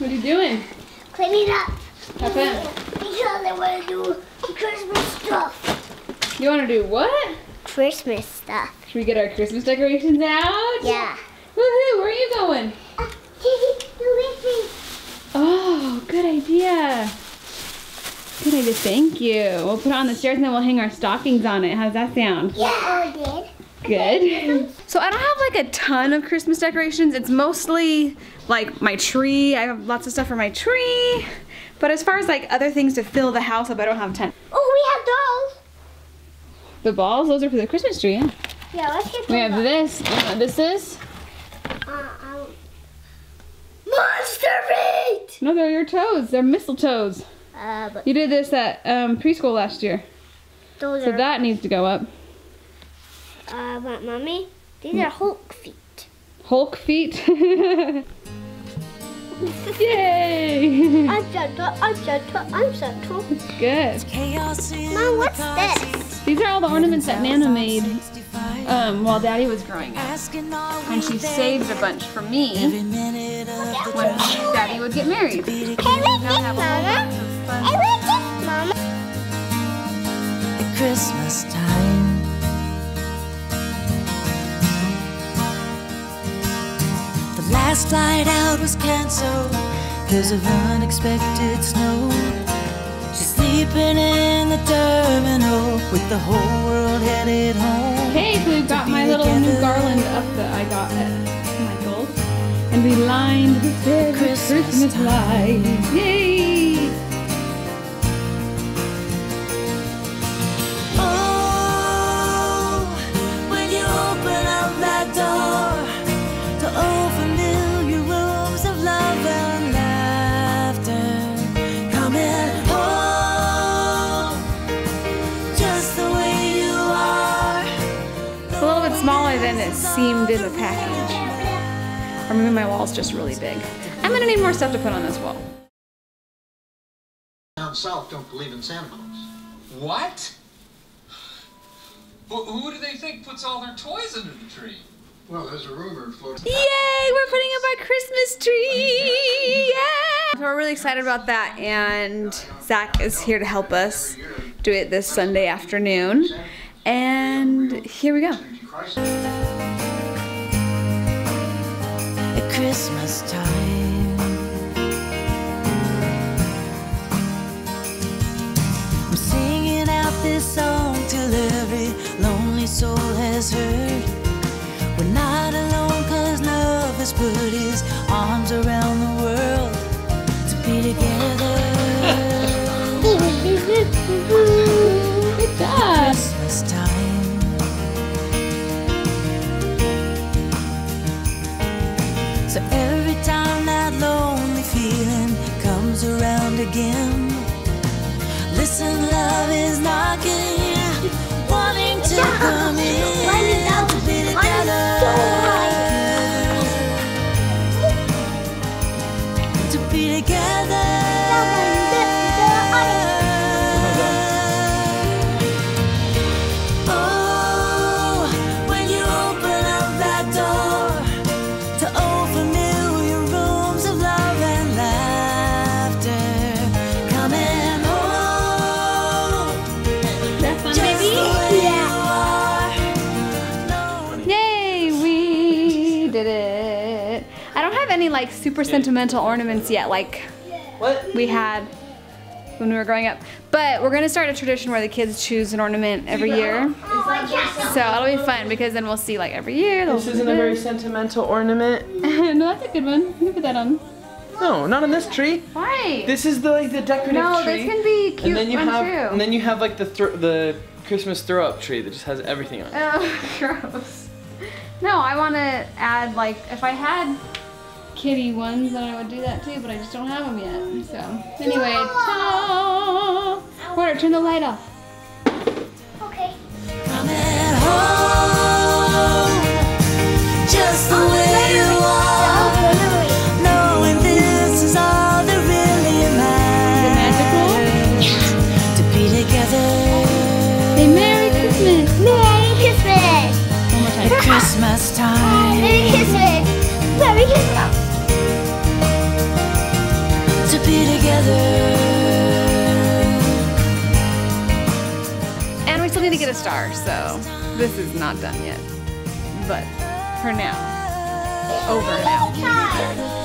What are you doing? Cleaning up. Have fun. Because I want to do Christmas stuff. You want to do what? Christmas stuff. Should we get our Christmas decorations out? Yeah. Woohoo! Where are you going? Oh, good idea. Good idea. Thank you. We'll put it on the stairs and then we'll hang our stockings on it. How's that sound? Yeah, I did. Good. So I don't have like a ton of Christmas decorations. It's mostly like my tree. I have lots of stuff for my tree. But as far as like other things to fill the house up, I don't have a ton. Oh, we have those. The balls, those are for the Christmas tree, yeah. Yeah, let's get We those. have this. You know what this is? Monster meat! No, they're your toes. They're mistletoes. But You did this at preschool last year. those So are, that needs to go up. but Mommy, these are Hulk feet. Hulk feet. Yay! I'm gentle, I'm gentle, I'm gentle. Good. Mom, what's this? These are all the ornaments that Nana made while Daddy was growing up. And she saved a bunch for me when Daddy would get married. Hey, look Now this, I have a whole Mama. bunch of fun. Hey, look this, Mama. At Christmas time, the last flight out was cancelled because of unexpected snow. She's sleeping in the terminal with the whole world headed home. Hey, so we've got my little new garland up that I got at Michael's. And we lined the stairs with Christmas lights. Yay! Oh, when you open up that door to unfamiliar rooms of love and laughter, coming home just the way you are. It's a little bit smaller than it seemed in the package. Or maybe my wall's just really big. I'm gonna need more stuff to put on this wall. Down south don't believe in Santa Claus. What? Who do they think puts all their toys under the tree? Well, there's a rumor floating. Yay! We're putting up our Christmas tree! Yeah! So we're really excited about that, and Zach is here to help us do it this Sunday afternoon. And here we go. At Christmas time, I'm singing out this song till every lonely soul has heard. We're not alone 'cause love has put his arms around the world to be together. Good job! Christmas time, so every time that lonely feeling comes around again, listen, love is knocking, wanting to come in, to be together, to be together. Oh, when you open up that door to unfamiliar rooms of love and laughter, coming home just the way you are. Yay! We did it! I don't have any like super sentimental ornaments yet, like we had when we were growing up. But we're gonna start a tradition where the kids choose an ornament every year. So it'll be fun because then we'll see like every year. This isn't a very sentimental ornament. No, that's a good one. You can put that on. No, not on this tree. Why? This is the decorative No, tree. this can be cute and then you one have, too. And then you have like the Christmas throw up tree that just has everything on it. Oh, gross. No, I want to add like if I had kitty ones, then I would do that too, but I just don't have them yet. So anyway, ta-da! Porter, turn the light off. Okay. Coming home just the way you are, knowing this is all that really matters, to be together. Hey, Merry Christmas! Merry Christmas! One more time. At Christmas time, Merry Christmas! Merry Christmas! And we still need to get a star, so this is not done yet. But for now, over now.